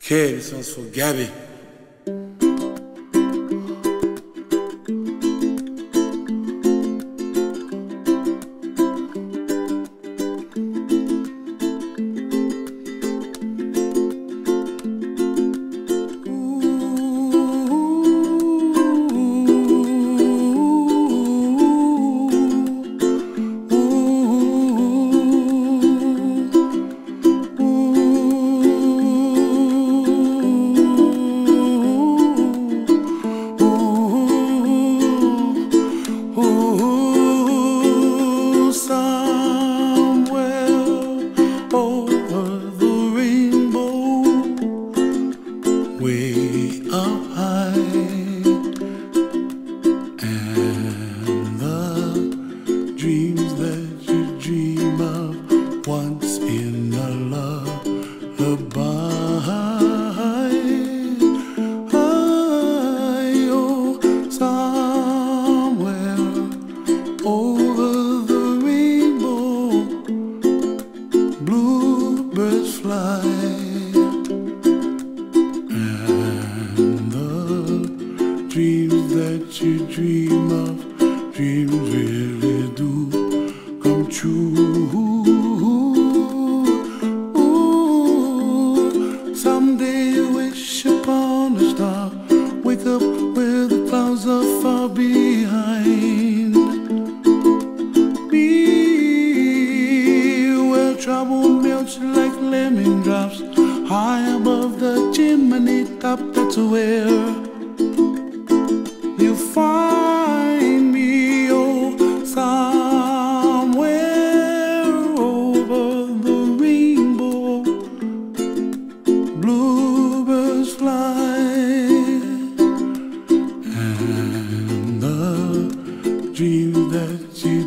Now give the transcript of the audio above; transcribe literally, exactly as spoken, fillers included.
Okay, this one's for Gabby. Way up high, and the dreams that you dream of once in a lullaby. Oh, somewhere over the rainbow, bluebirds fly. Dreams that you dream of, dreams really do come true. Ooh, someday you wish upon a star, wake up where the clouds are far behind. Be where trouble melts like lemon drops, high above the chimney top. That's where you find me, oh, somewhere over the rainbow, bluebirds fly, and the dreams that you